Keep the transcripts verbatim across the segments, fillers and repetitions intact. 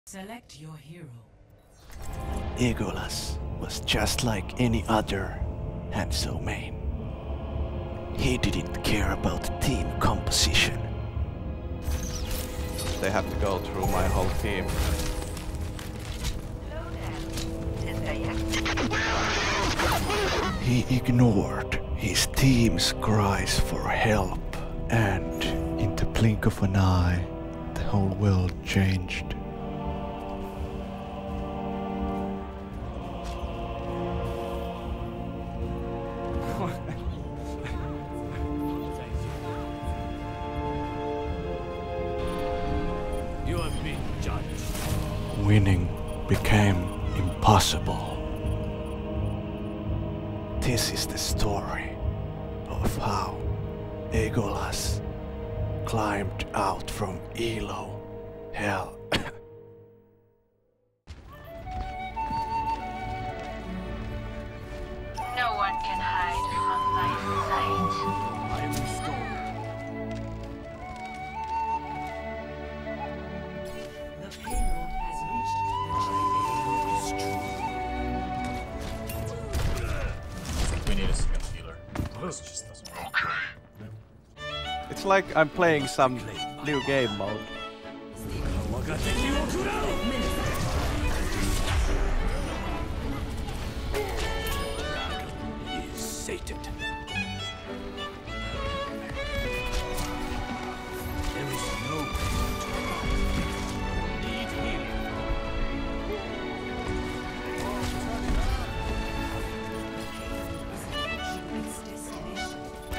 Select your hero. Legolas was just like any other handsome man. He didn't care about team composition. They have to go through my whole team. He ignored his team's cries for help, and in the blink of an eye, the whole world changed. You have been judged. Winning became impossible. This is the story of how Legolas climbed out from Elo hell. No one can hide from my sight. I am restored. The payload has reached the checkpoint. We need a second healer. This just doesn't work. It's like I'm playing some new game mode. Is sated. There is no need healing. Its destination.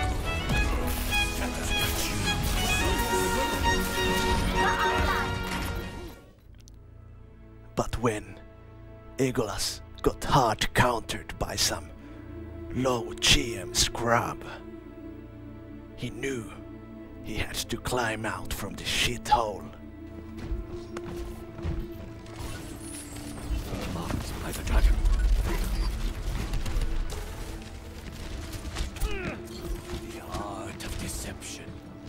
But when Legolas got hard countered by some low G M scrub, he knew he had to climb out from the shithole. Marked by the dragon. The art of deception.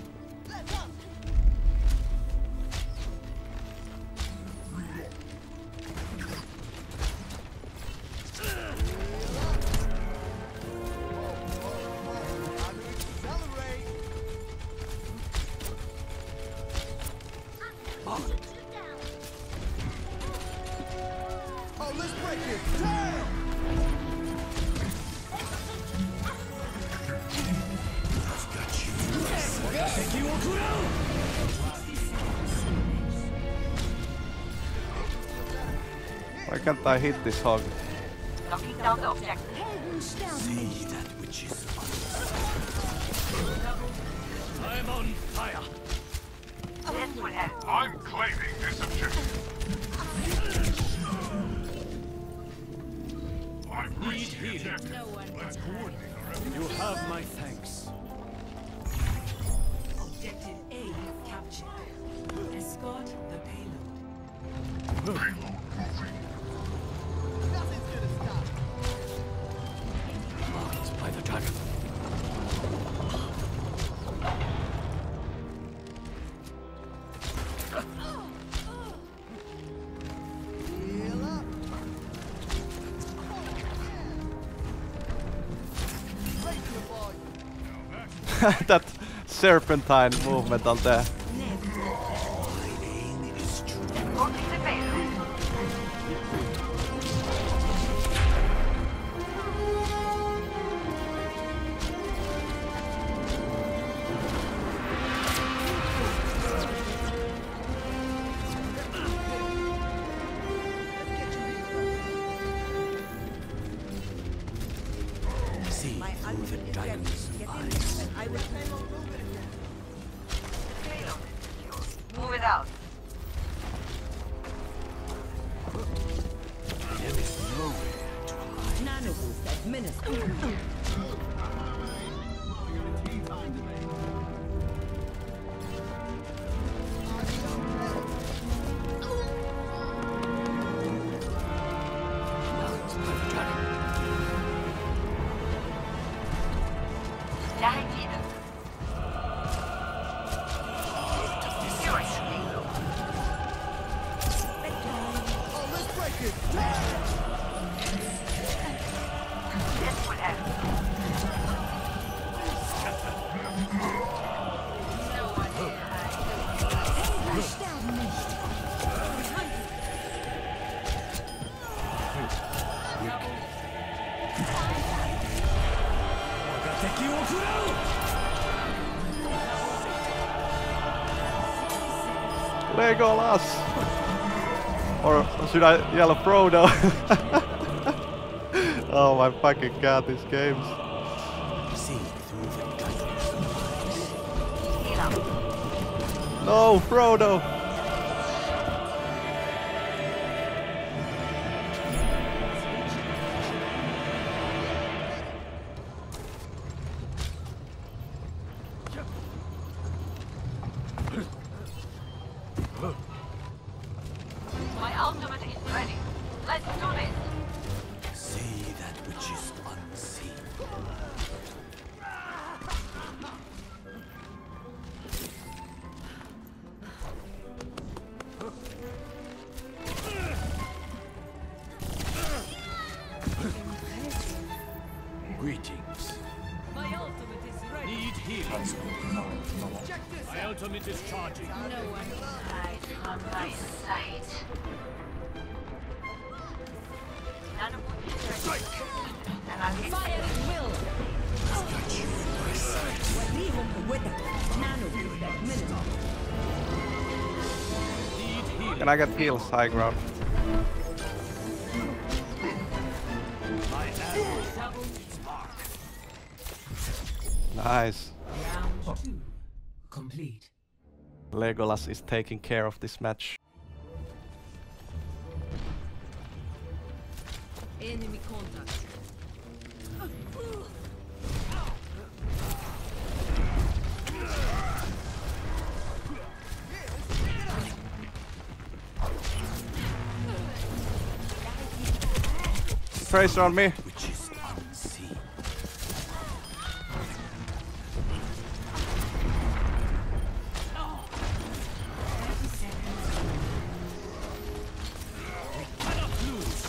Why can't I hit this hog? Knocking down the objective. See that which is I'm on fire. This will help. I'm claiming this objective. I've Need reached the healing. objective. Let's coordinate our efforts. You have my thanks. Objective A captured. Escort the payload. Payload moving. Marked by the dragon. That serpentine movement on there. Escorting the payload. See through the dragon's eyes. Payload is secure. Move it out. There is nowhere to hide. Nanoboost administered. Marked by the dragon. Dahin Tiden. Securing the payload. This would help. No one can Legolas! Or should I yell Frodo? Oh my fucking god, these games. No, Frodo! My ultimate is ready. Let's do this. See that which is unseen. Greetings. My ultimate is ready. Need healing. No, no. My ultimate is charging. No one will hide from my sight. None of what is ready. And I'll hit Fire at will. Got you in my sight. Leave him with it. Nano that minute. Need healing. Can I get heals high ground? My arrow double its mark. Nice. Round two. Complete. Legolas is taking care of this match. Enemy contact. Tracer on me. Which is unseen. Cannot lose.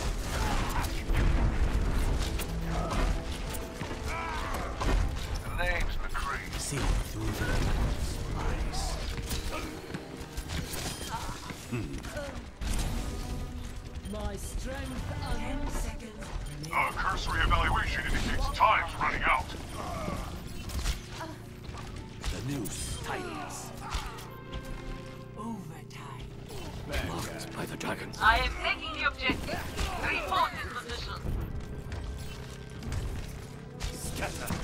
The name's McCree. See through the lens eyes. My strength ten seconds. Uh, cursory evaluation indicates time's running out. The noose tightens. Overtime. Marked by the dragons. I am taking the objective. Report in position. Scatter.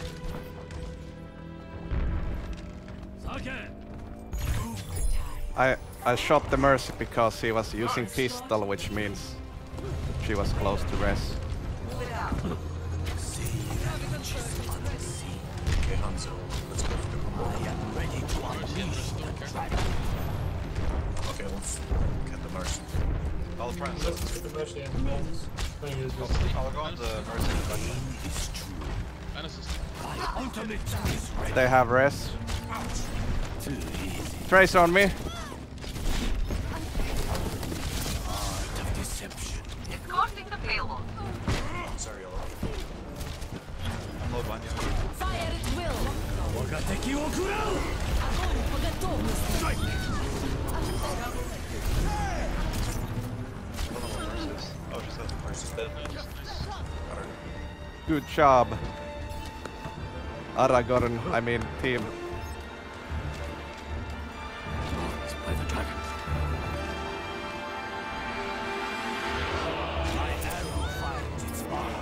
Again. I I shot the Mercy because he was using pistol, which means she was close to res. See that which is unseen. Okay, Hanzo, let's go for the combo. I am ready to unleash the dragon. Okay, let's get the Mercy. I'll try and Let's set. get the Mercy and then then use this. I'll go on the Mercy discussion. Is true. My ultimate is ready. They have res. Too easy. Tracer on me. Art of deception. Escorting the payload. Sorry, I'll Unload one, yeah. Fire at will. 我が敵を食らう Огонь по готовности. I don't know what Mercy is. Oh, she said Mercy's dead. Good job. Aragorn, I mean team. Marked by the dragon. My arrow finds its mark.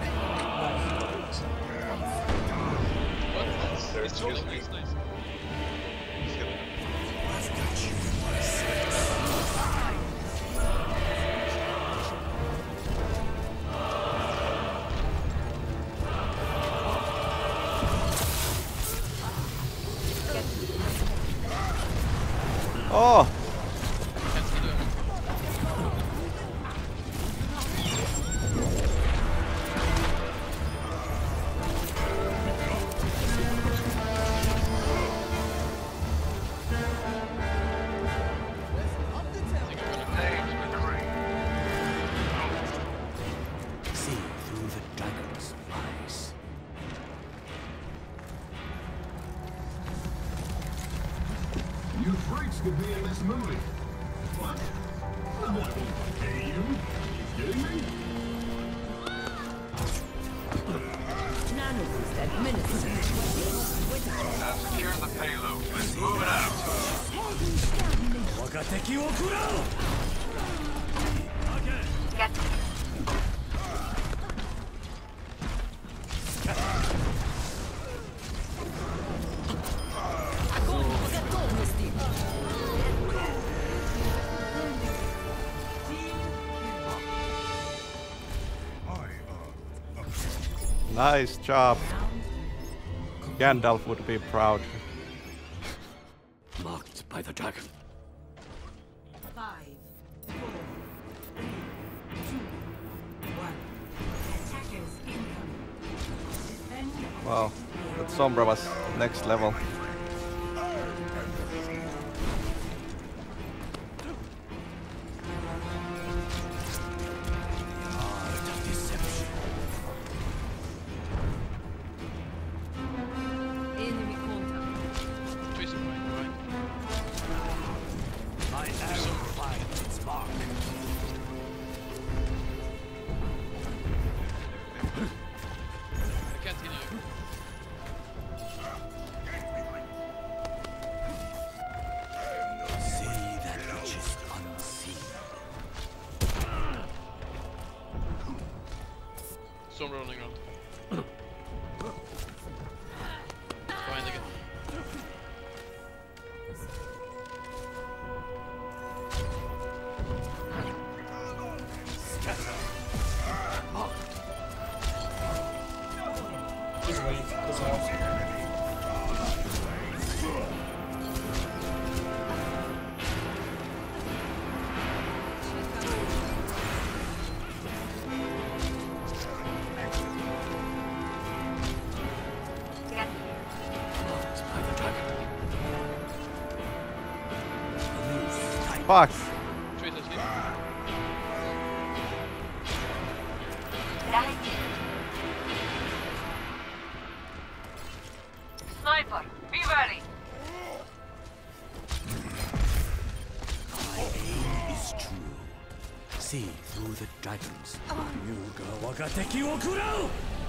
there's excuse me. Skip it. I've got you in my sights. Oh! could be in this movie. What? I'm not going to pay you. Are you kidding me? Nanoboost administered. Now secure the payload. Let's move it out. Get Огонь по готовности. Nice job. Gandalf would be proud. Marked by the dragon. Five, four, three, two, one. Attackers incoming. Defend Wow, that Sombra was next level. Art of deception. enemy contact. Tracer point, right? My arrow finds its mark. I can't heal you. See that which is unseen. Storm rolling around. Behind again. Marked by the dragon. A new sniper. Fuck! Tracer sleep. right. Sniper, be ready. My aim is true. See through the dragons. Yuga waga teki wo kurau!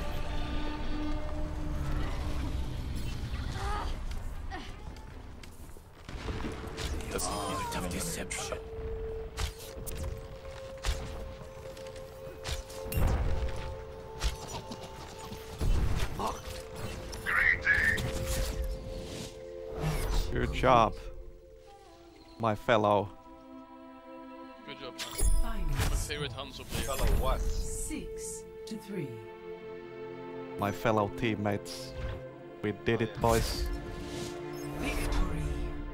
The art of deception. Good job, my fellow. Good job, man. My Finals. favorite Hanzo player. Fellow what? Six to three. My fellow teammates. We did it, boys. Victory.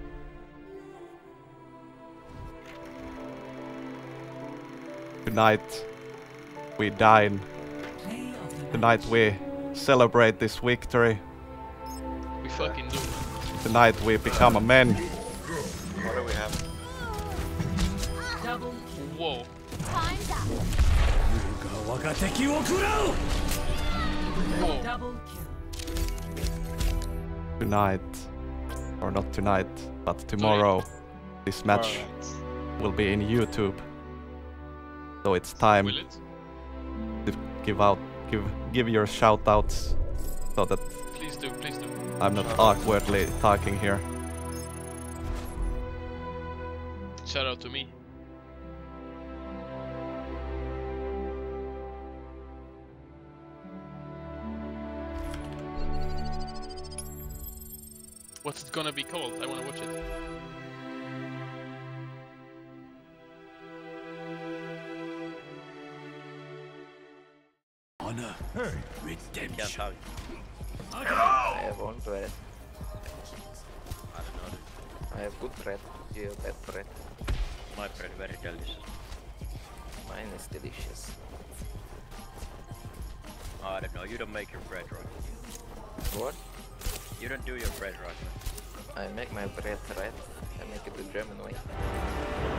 Tonight we dine. Play of the Tonight we celebrate this victory. We fucking do, man. Tonight we become a man. What do we have? double kill. Whoa. Yuga waga teki wo kurau! Whoa. Double kill. Tonight, or not tonight, but tomorrow, this match Alright. will be in YouTube. So it's time Will it? to give out, give, give your shoutouts, so that Please do, please do. I'm not awkwardly talking here. Shout out to me. What's it gonna be called? I wanna watch it. Honor. Redemption. I have one thread. I have good bread. You have bad bread. My bread very delicious. Mine is delicious. Oh, I don't know, you don't make your bread right. What? You don't do your bread right. I make my bread right. I make it the German way.